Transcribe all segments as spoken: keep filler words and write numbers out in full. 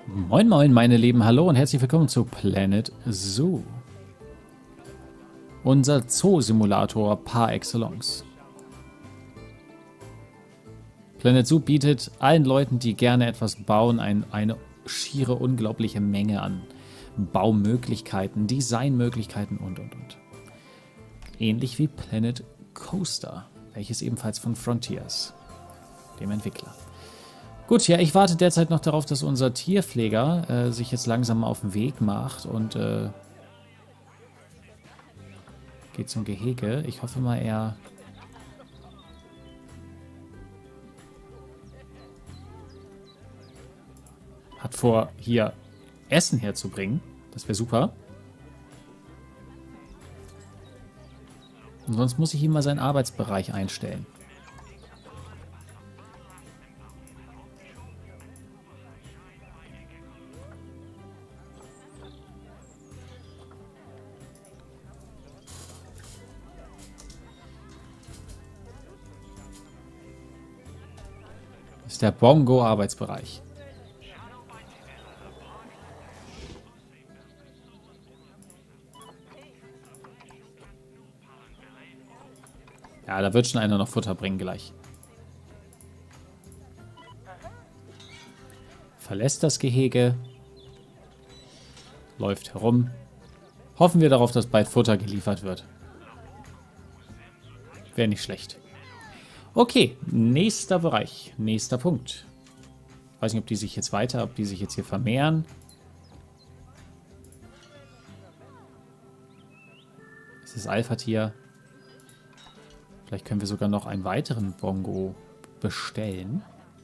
Moin moin meine Lieben, hallo und herzlich willkommen zu Planet Zoo. Unser Zoo-Simulator par excellence. Planet Zoo bietet allen Leuten, die gerne etwas bauen, ein, eine schiere, unglaubliche Menge an Baumöglichkeiten, Designmöglichkeiten und und und. Ähnlich wie Planet Coaster, welches ebenfalls von Frontiers, dem Entwickler. Gut, ja, ich warte derzeit noch darauf, dass unser Tierpfleger äh, sich jetzt langsam auf den Weg macht und äh, geht zum Gehege. Ich hoffe mal, er hat vor, hier Essen herzubringen. Das wäre super. Und sonst muss ich ihm mal seinen Arbeitsbereich einstellen. Das ist der Bongo-Arbeitsbereich. Ja, da wird schon einer noch Futter bringen gleich. Verlässt das Gehege. Läuft herum. Hoffen wir darauf, dass bald Futter geliefert wird. Wäre nicht schlecht. Okay, nächster Bereich. Nächster Punkt. Ich weiß nicht, ob die sich jetzt weiter, ob die sich jetzt hier vermehren. Es ist Alpha-Tier. Vielleicht können wir sogar noch einen weiteren Bongo bestellen.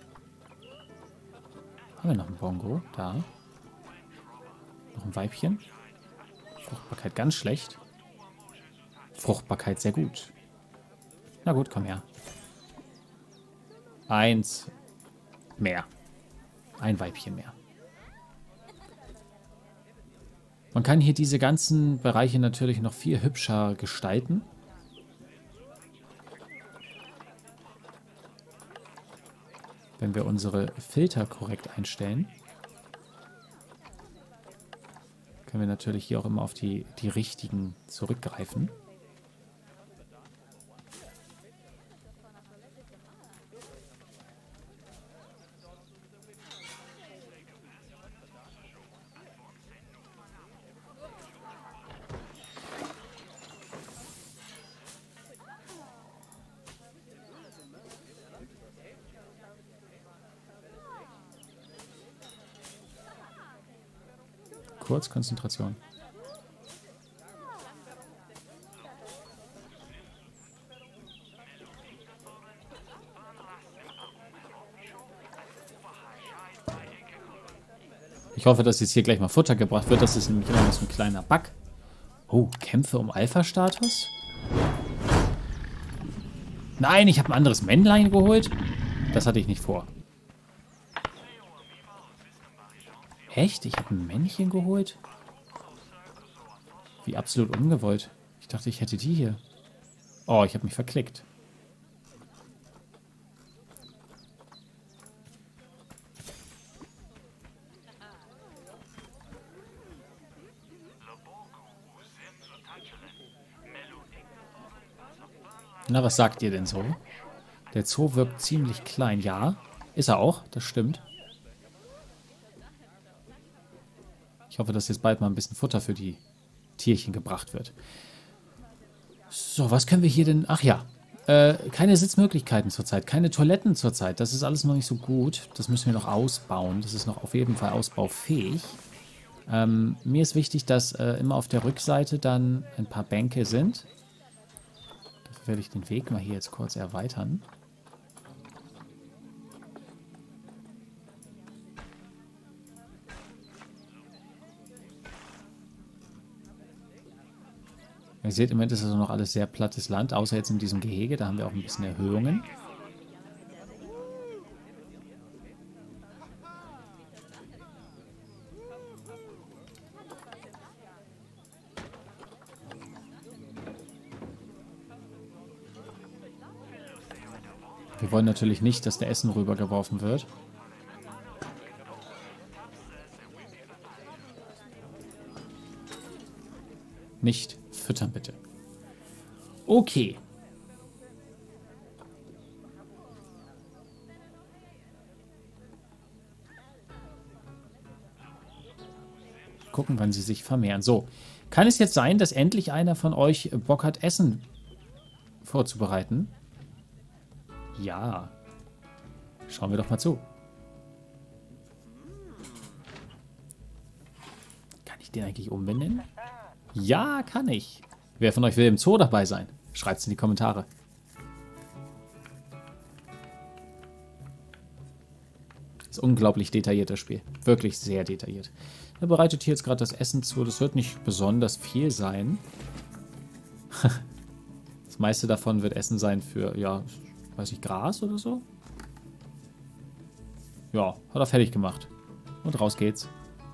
Haben wir noch einen Bongo? Da. Noch ein Weibchen. Fruchtbarkeit ganz schlecht. Fruchtbarkeit sehr gut. Na gut, komm her. Eins mehr. Ein Weibchen mehr. Man kann hier diese ganzen Bereiche natürlich noch viel hübscher gestalten. Wenn wir unsere Filter korrekt einstellen, können wir natürlich hier auch immer auf die, die richtigen zurückgreifen. Kurz Konzentration. Ich hoffe, dass jetzt hier gleich mal Futter gebracht wird. Das ist nämlich immer noch so ein kleiner Bug. Oh, Kämpfe um Alpha-Status? Nein, ich habe ein anderes Männlein geholt. Das hatte ich nicht vor. Echt? Ich habe ein Männchen geholt? Wie absolut ungewollt. Ich dachte, ich hätte die hier. Oh, ich habe mich verklickt. Na, was sagt ihr denn so? Der Zoo wirkt ziemlich klein. Ja, ist er auch. Das stimmt. Ich hoffe, dass jetzt bald mal ein bisschen Futter für die Tierchen gebracht wird. So, was können wir hier denn... Ach ja, äh, keine Sitzmöglichkeiten zurzeit, keine Toiletten zurzeit. Das ist alles noch nicht so gut. Das müssen wir noch ausbauen. Das ist noch auf jeden Fall ausbaufähig. Ähm, mir ist wichtig, dass äh, immer auf der Rückseite dann ein paar Bänke sind. Dafür werde ich den Weg mal hier jetzt kurz erweitern. Ihr seht, im Moment ist also noch alles sehr plattes Land, außer jetzt in diesem Gehege. Da haben wir auch ein bisschen Erhöhungen. Wir wollen natürlich nicht, dass der Essen rübergeworfen wird. Nicht füttern, bitte. Okay. Gucken, wann sie sich vermehren. So. Kann es jetzt sein, dass endlich einer von euch Bock hat, Essen vorzubereiten? Ja. Schauen wir doch mal zu. Kann ich den eigentlich umbenennen? Ja, kann ich. Wer von euch will im Zoo dabei sein? Schreibt es in die Kommentare. Das ist unglaublich detailliert, das Spiel. Wirklich sehr detailliert. Er bereitet hier jetzt gerade das Essen zu. Das wird nicht besonders viel sein. Das meiste davon wird Essen sein für, ja, weiß ich, Gras oder so. Ja, hat er fertig gemacht. Und raus geht's.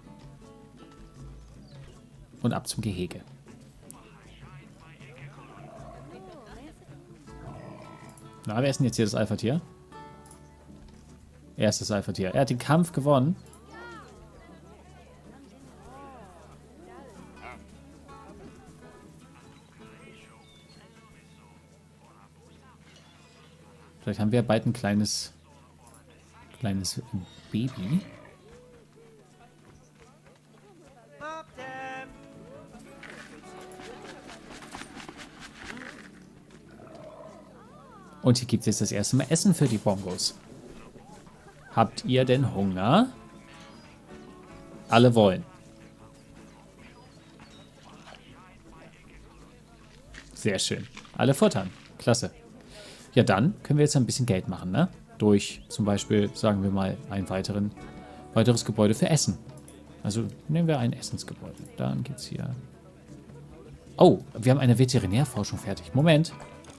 Und ab zum Gehege. Na, wer ist denn jetzt hier das Alpha-Tier? Er ist das Alpha-Tier. Er hat den Kampf gewonnen. Vielleicht haben wir bald ein kleines, kleines Baby. Und hier gibt es jetzt das erste Mal Essen für die Bongos. Habt ihr denn Hunger? Alle wollen. Sehr schön. Alle futtern. Klasse. Ja, dann können wir jetzt ein bisschen Geld machen, ne? Durch zum Beispiel, sagen wir mal, ein weiteren, weiteres Gebäude für Essen. Also nehmen wir ein Essensgebäude. Dann geht's hier. Oh, wir haben eine Veterinärforschung fertig. Moment.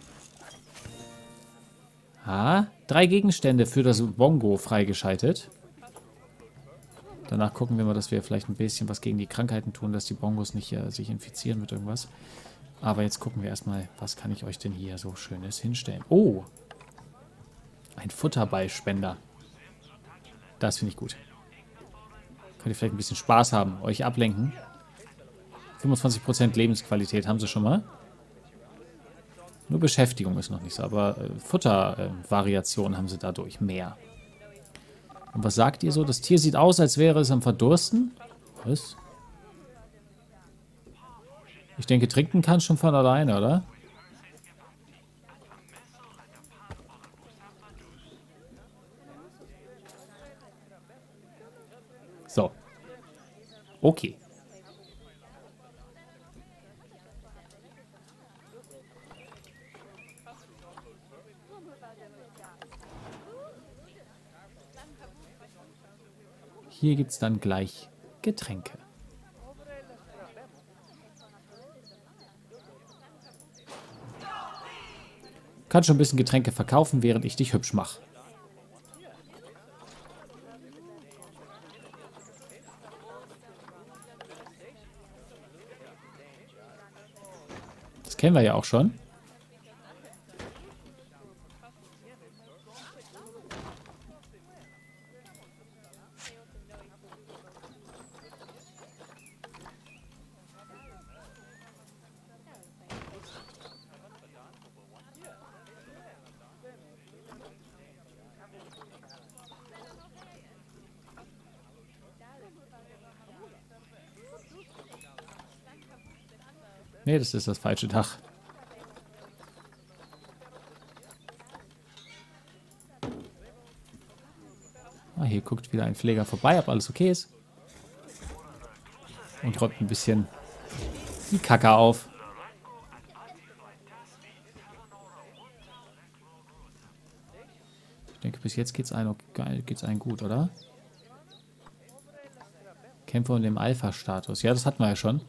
Ah, drei Gegenstände für das Bongo freigeschaltet. Danach gucken wir mal, dass wir vielleicht ein bisschen was gegen die Krankheiten tun, dass die Bongos nicht äh, sich infizieren mit irgendwas. Aber jetzt gucken wir erstmal, was kann ich euch denn hier so Schönes hinstellen. Oh, ein Futterballspender. Das finde ich gut. Könnt ihr vielleicht ein bisschen Spaß haben, euch ablenken. fünfundzwanzig Prozent Lebensqualität haben sie schon mal. Nur Beschäftigung ist noch nicht so, aber äh, Futtervariationen äh, haben sie dadurch mehr. Und was sagt ihr so? Das Tier sieht aus, als wäre es am Verdursten. Was? Ich denke, trinken kann schon von alleine, oder? So. Okay. Hier gibt es dann gleich Getränke. Kann schon ein bisschen Getränke verkaufen, während ich dich hübsch mache. Das kennen wir ja auch schon. Nee, das ist das falsche Dach. Ah, hier guckt wieder ein Pfleger vorbei, ob alles okay ist. Und räumt ein bisschen die Kacke auf. Ich denke, bis jetzt geht's einem, geht's einem gut, oder? Kämpfe um den Alpha-Status. Ja, das hatten wir ja schon.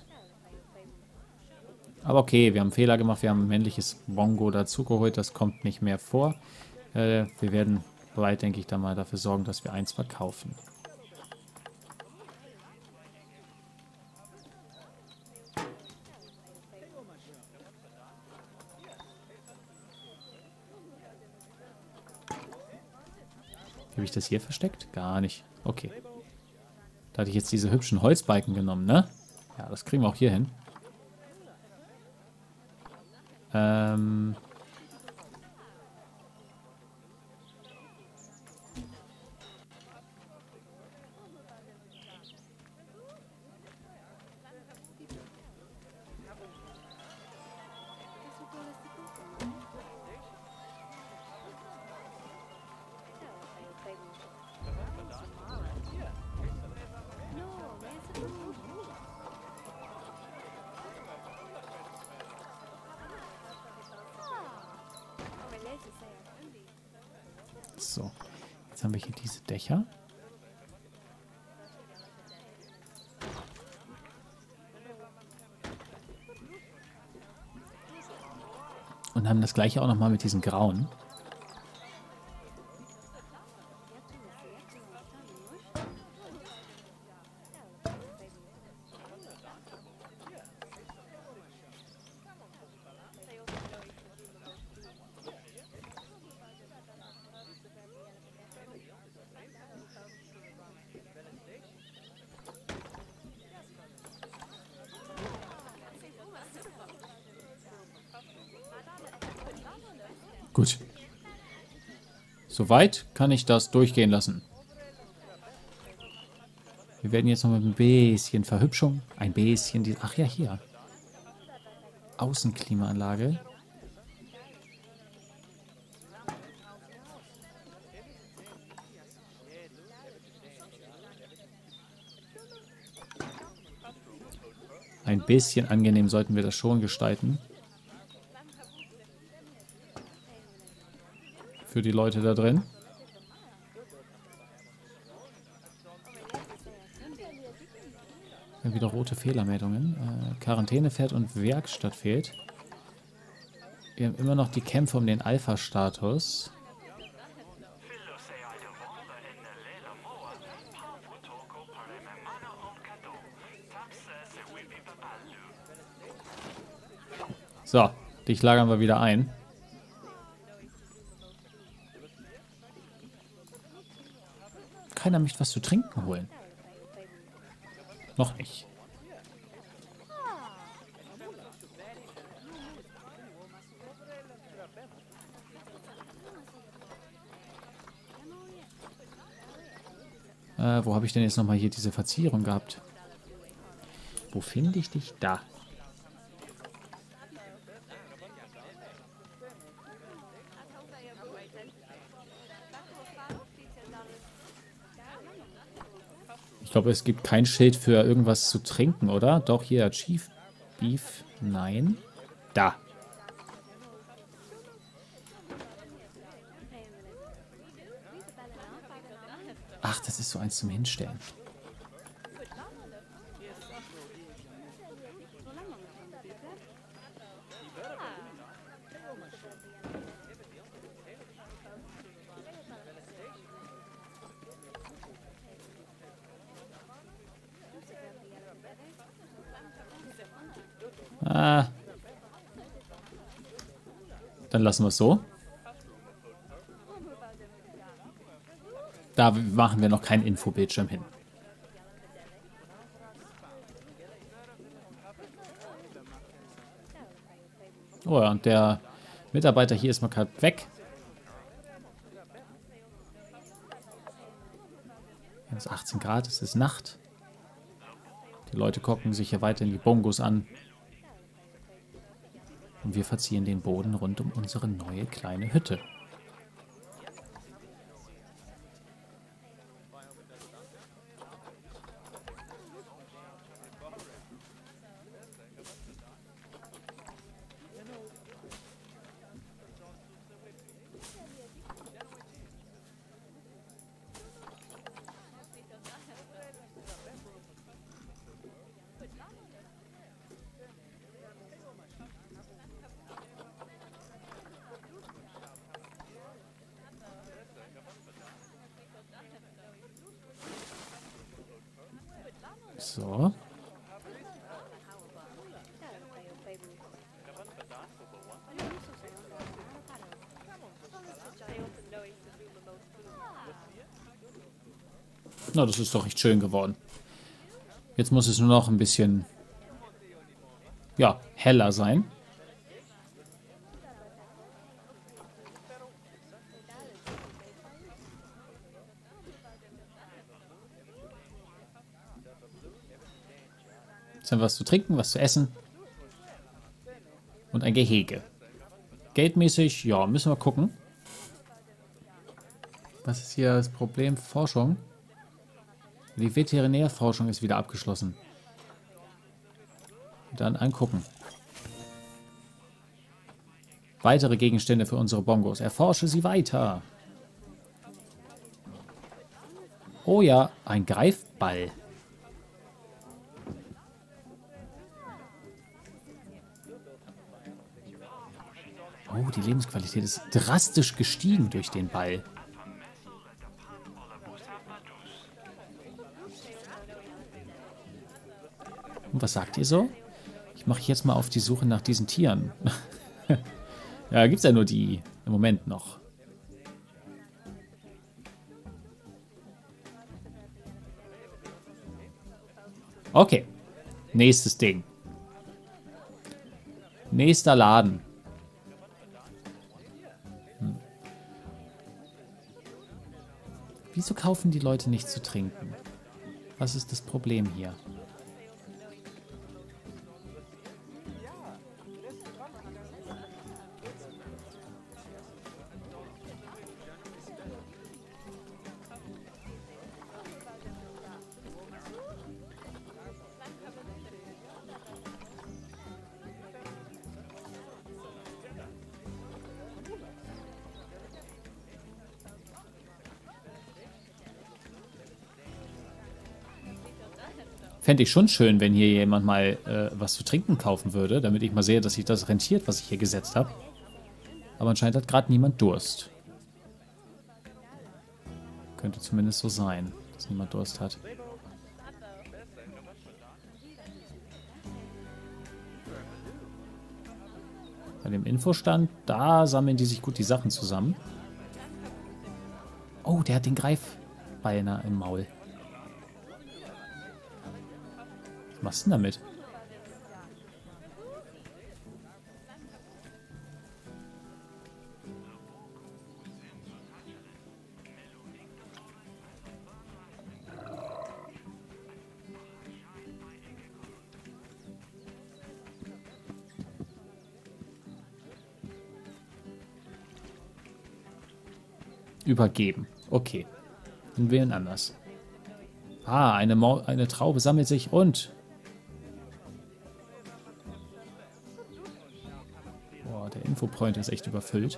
Aber okay, wir haben einen Fehler gemacht. Wir haben ein männliches Bongo dazugeholt. Das kommt nicht mehr vor. Äh, wir werden bald, denke ich, dann mal dafür sorgen, dass wir eins verkaufen. Habe ich das hier versteckt? Gar nicht. Okay. Da hatte ich jetzt diese hübschen Holzbalken genommen, ne? Ja, das kriegen wir auch hier hin. Ähm... So, jetzt haben wir hier diese Dächer. Und haben das gleiche auch nochmal mit diesen grauen. Gut. Soweit kann ich das durchgehen lassen. Wir werden jetzt noch mit ein bisschen Verhübschung. Ein bisschen. Die, ach ja, hier. Außenklimaanlage. Ein bisschen angenehm sollten wir das schon gestalten. Für die Leute da drin. Dann wieder rote Fehlermeldungen. Äh, Quarantäne fährt und Werkstatt fehlt. Wir haben immer noch die Kämpfe um den Alpha-Status. So, dich lagern wir wieder ein. Keiner möchte was zu trinken holen. Noch nicht. Äh, wo habe ich denn jetzt nochmal hier diese Verzierung gehabt? Wo finde ich dich? Da. Ich glaube, es gibt kein Schild für irgendwas zu trinken, oder? Doch, hier, Chief Beef. Nein. Da. Ach, das ist so eins zum Hinstellen. Ah. Dann lassen wir es so. Da machen wir noch keinen Infobildschirm hin. Oh ja, und der Mitarbeiter hier ist mal gerade weg. Es ist achtzehn Grad, es ist Nacht. Die Leute gucken sich hier weiterhin die Bongos an. Und wir verzieren den Boden rund um unsere neue kleine Hütte. So. Na, das ist doch echt schön geworden. Jetzt muss es nur noch ein bisschen, ja, heller sein. haben wir was zu trinken, was zu essen. Und ein Gehege. Geldmäßig, ja, müssen wir gucken. Was ist hier das Problem? Forschung. Die Veterinärforschung ist wieder abgeschlossen. Dann angucken. Weitere Gegenstände für unsere Bongos. Erforsche sie weiter. Oh ja, ein Greifball. Oh, die Lebensqualität ist drastisch gestiegen durch den Ball. Und was sagt ihr so? Ich mache jetzt mal auf die Suche nach diesen Tieren. Ja, gibt's ja nur die im Moment noch. Okay. Nächstes Ding. Nächster Laden. Hm. Wieso kaufen die Leute nicht zu trinken? Was ist das Problem hier? Fände ich schon schön, wenn hier jemand mal äh, was zu trinken kaufen würde, damit ich mal sehe, dass sich das rentiert, was ich hier gesetzt habe. Aber anscheinend hat gerade niemand Durst. Könnte zumindest so sein, dass niemand Durst hat. Bei dem Infostand, da sammeln die sich gut die Sachen zusammen. Oh, der hat den Greifbeiner im Maul. Was machst du denn damit? Übergeben. Okay. Dann wählen anders. Ah, eine, Mau eine Traube sammelt sich und... Boah, der Infopoint ist echt überfüllt.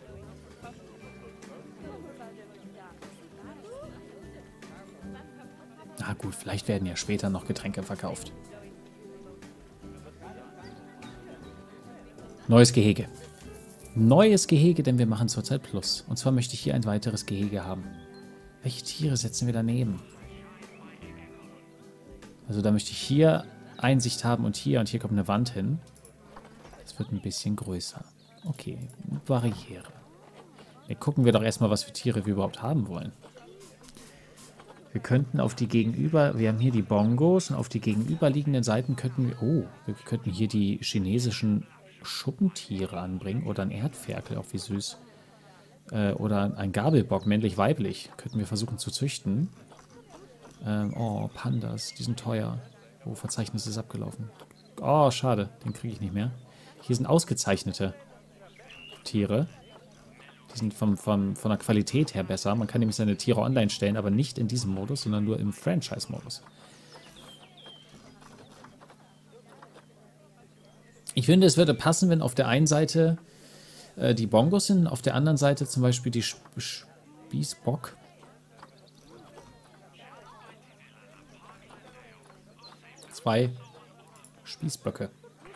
Na gut, vielleicht werden ja später noch Getränke verkauft. Neues Gehege. Neues Gehege, denn wir machen zurzeit Plus. Und zwar möchte ich hier ein weiteres Gehege haben. Welche Tiere setzen wir daneben? Also da möchte ich hier Einsicht haben und hier. Und hier kommt eine Wand hin. Das wird ein bisschen größer. Okay, Barriere. Ja, gucken wir doch erstmal, was für Tiere wir überhaupt haben wollen. Wir könnten auf die gegenüber... Wir haben hier die Bongos und auf die gegenüberliegenden Seiten könnten wir... Oh, wir könnten hier die chinesischen Schuppentiere anbringen. Oder ein Erdferkel, auch wie süß. Äh, oder ein Gabelbock, männlich-weiblich. Könnten wir versuchen zu züchten. Ähm, oh, Pandas, die sind teuer. Oh, Verzeichnis ist abgelaufen. Oh, schade, den kriege ich nicht mehr. Hier sind ausgezeichnete Tiere. Die sind vom, vom, von der Qualität her besser. Man kann nämlich seine Tiere online stellen, aber nicht in diesem Modus, sondern nur im Franchise-Modus. Ich finde, es würde passen, wenn auf der einen Seite äh, die Bongos sind, auf der anderen Seite zum Beispiel die Sp Spießbock. Zwei Spießböcke.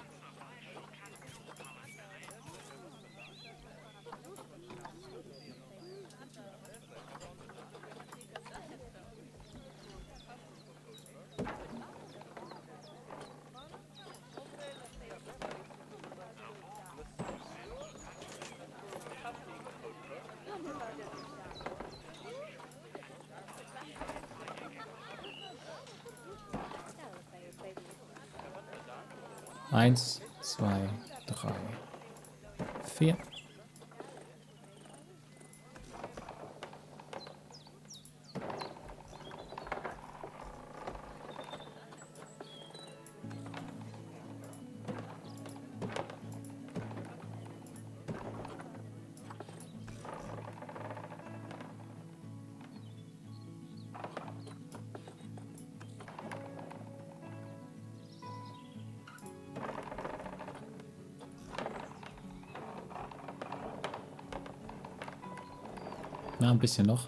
Eins, zwei, drei, vier. Na, ein bisschen noch.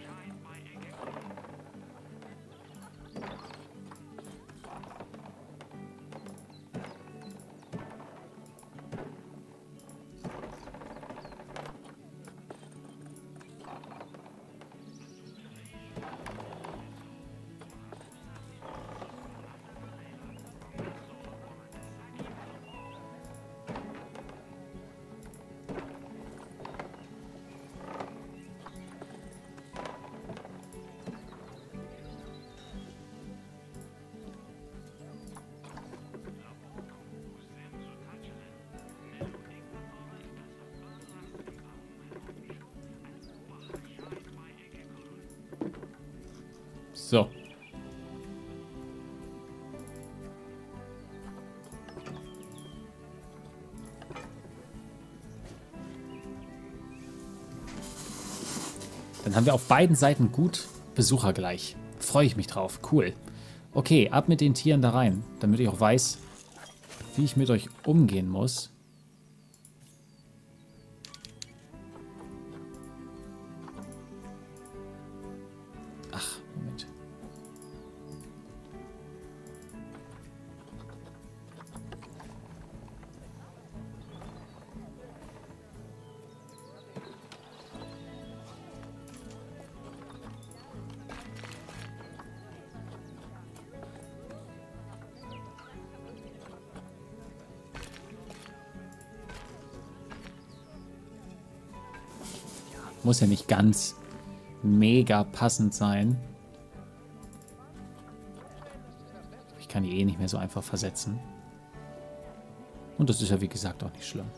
So. Dann haben wir auf beiden Seiten gut Besucher gleich. Freue ich mich drauf. Cool. Okay, ab mit den Tieren da rein, damit ich auch weiß, wie ich mit euch umgehen muss. Ach, Moment. Muss ja nicht ganz mega passend sein. Ich kann die eh nicht mehr so einfach versetzen. Und das ist ja wie gesagt auch nicht schlimm.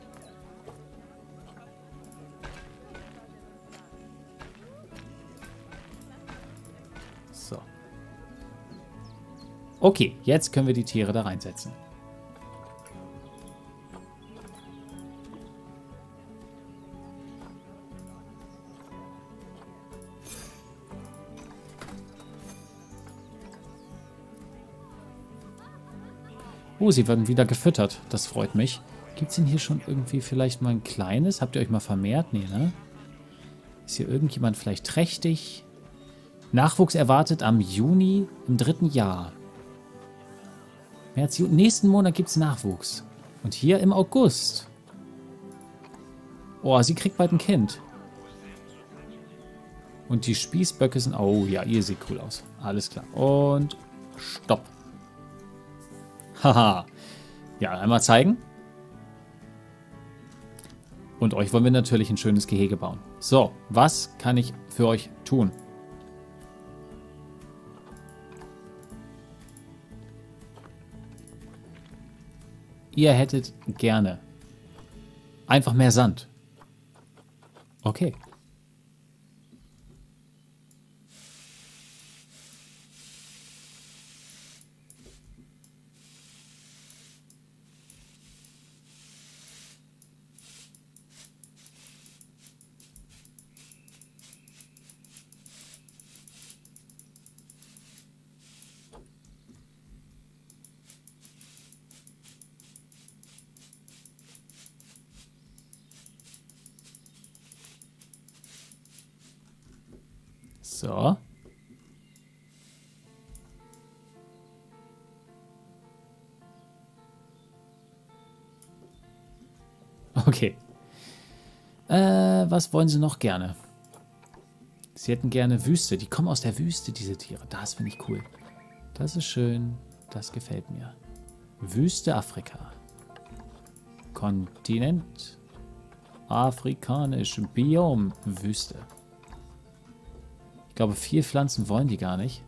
So. Okay, jetzt können wir die Tiere da reinsetzen. Oh, sie werden wieder gefüttert. Das freut mich. Gibt es denn hier schon irgendwie vielleicht mal ein kleines? Habt ihr euch mal vermehrt? Nee, ne? Ist hier irgendjemand vielleicht trächtig? Nachwuchs erwartet am Juni im dritten Jahr. März, Juni. Nächsten Monat gibt es Nachwuchs. Und hier im August. Oh, sie kriegt bald ein Kind. Und die Spießböcke sind... Oh ja, ihr seht cool aus. Alles klar. Und stopp. Haha. Ja, einmal zeigen. Und euch wollen wir natürlich ein schönes Gehege bauen. So, was kann ich für euch tun? Ihr hättet gerne einfach mehr Sand. Okay. So. Okay. Äh, was wollen sie noch gerne? Sie hätten gerne Wüste. Die kommen aus der Wüste, diese Tiere. Das finde ich cool. Das ist schön. Das gefällt mir. Wüste Afrika. Kontinent. Afrikanisch. Biom. Wüste. Ich glaube, viel Pflanzen wollen die gar nicht.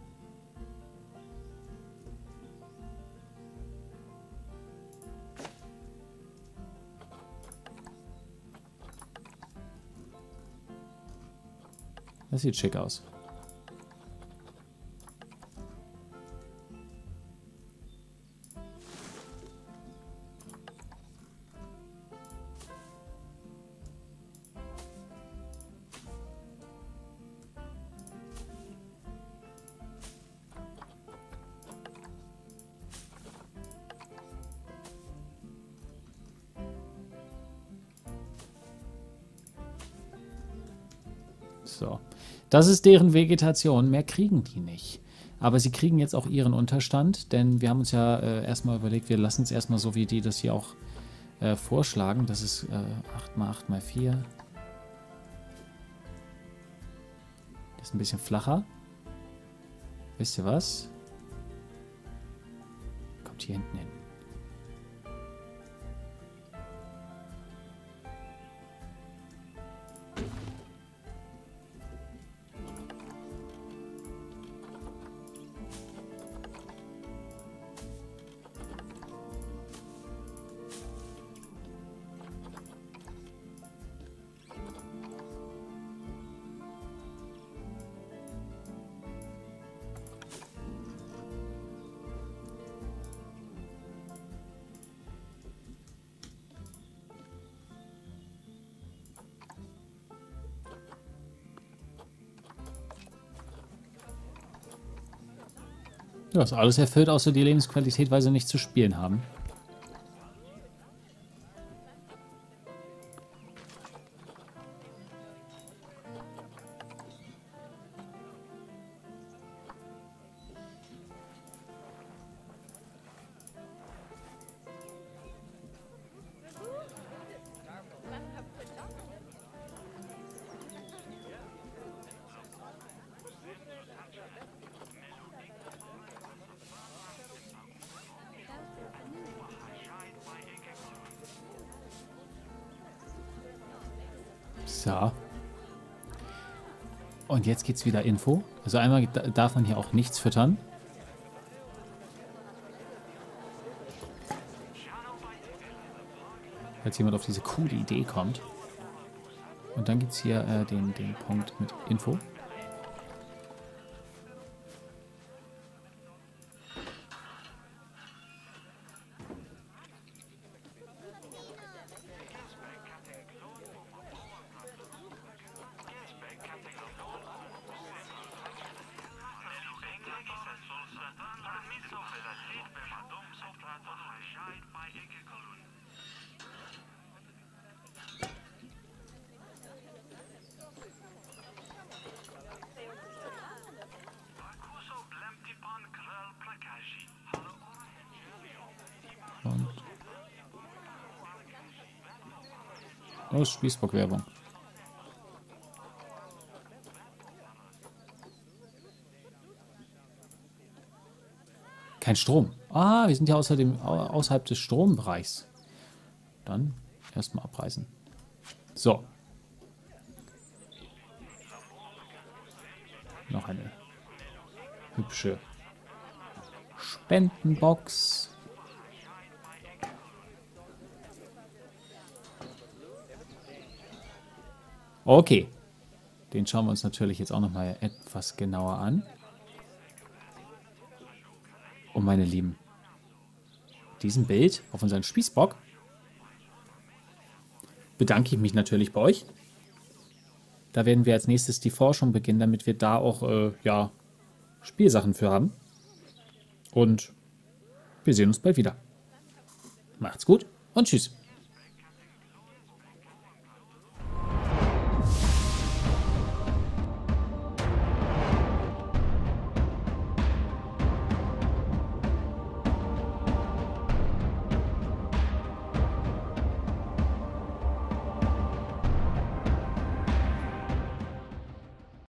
Das sieht schick aus. So. Das ist deren Vegetation. Mehr kriegen die nicht. Aber sie kriegen jetzt auch ihren Unterstand, denn wir haben uns ja äh, erstmal überlegt, wir lassen es erstmal so, wie die das hier auch äh, vorschlagen. Das ist äh, acht mal acht mal vier. Das ist ein bisschen flacher. Wisst ihr was? Kommt hier hinten hin. Ja, ist alles erfüllt, außer die Lebensqualität, weil sie nicht zu spielen haben. So. Und jetzt geht's wieder Info. Also einmal darf man hier auch nichts füttern. Falls jemand auf diese coole Idee kommt. Und dann gibt es hier äh, den, den Punkt mit Info. Und oh, Spießbock-Werbung. Kein Strom. Ah, wir sind ja außer dem, außerhalb des Strombereichs. Dann erstmal abreißen. So. Noch eine hübsche Spendenbox. Okay. Den schauen wir uns natürlich jetzt auch noch mal etwas genauer an. Und meine Lieben, diesem Bild auf unseren Spießbock bedanke ich mich natürlich bei euch. Da werden wir als nächstes die Forschung beginnen, damit wir da auch äh, ja, Spielsachen für haben. Und wir sehen uns bald wieder. Macht's gut und tschüss.